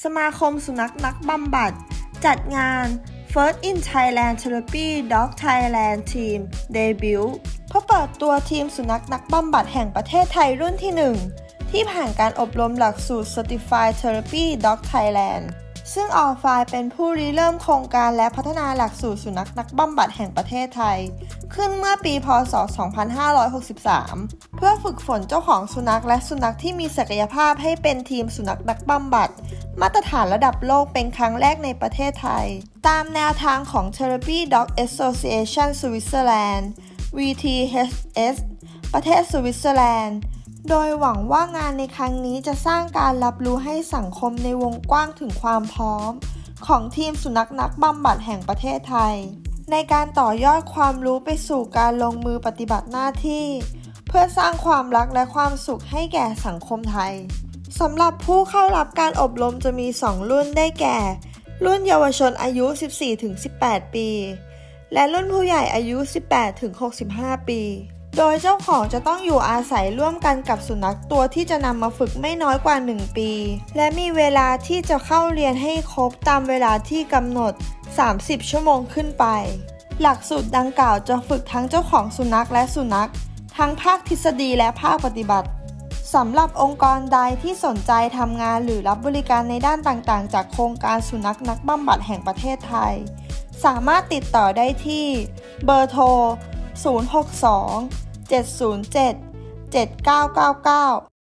สมาคมสุนัขนักบำบัดจัดงาน First in Thailand Therapy Dog Thailand Team Debut เพื่อเปิดตัวทีมสุนัขนักบำบัดแห่งประเทศไทยรุ่นที่ 1 ที่ผ่านการอบรมหลักสูตร Certified Therapy Dog Thailand ซึ่งออฟายเป็นผู้ริเริ่มโครงการและพัฒนาหลักสูตรสุนัขนักบำบัดแห่งประเทศไทยขึ้นเมื่อปีพ.ศ. 2563 เพื่อฝึกฝนเจ้าของสุนัขและสุนัขที่มีศักยภาพให้เป็นทีมสุนัขนักบำบัดมาตรฐานระดับโลกเป็นครั้งแรกในประเทศไทยตามแนวทางของ Therapy Dog Association Switzerland VTHS ประเทศสวิตเซอร์แลนด์โดยหวังว่างานในครั้งนี้จะสร้างการรับรู้ให้สังคมในวงกว้างถึงความพร้อมของทีมสุนัขนักบำบัดแห่งประเทศไทยในการต่อยอดความรู้ไปสู่การลงมือปฏิบัติหน้าที่เพื่อสร้างความรักและความสุขให้แก่สังคมไทยสำหรับผู้เข้ารับการอบรมจะมี2รุ่นได้แก่รุ่นเยาวชนอายุ 14-18 ปีและรุ่นผู้ใหญ่อายุ 18-65 ปีโดยเจ้าของจะต้องอยู่อาศัยร่วมกันกับสุนัขตัวที่จะนำมาฝึกไม่น้อยกว่า1 ปีและมีเวลาที่จะเข้าเรียนให้ครบตามเวลาที่กำหนด30 ชั่วโมงขึ้นไปหลักสูตรดังกล่าวจะฝึกทั้งเจ้าของสุนัขและสุนัขทั้งภาคทฤษฎีและภาคปฏิบัติสำหรับองค์กรใดที่สนใจทำงานหรือรับบริการในด้านต่างๆจากโครงการสุนัขนักบำบัดแห่งประเทศไทยสามารถติดต่อได้ที่เบอร์โทร 062 707 7999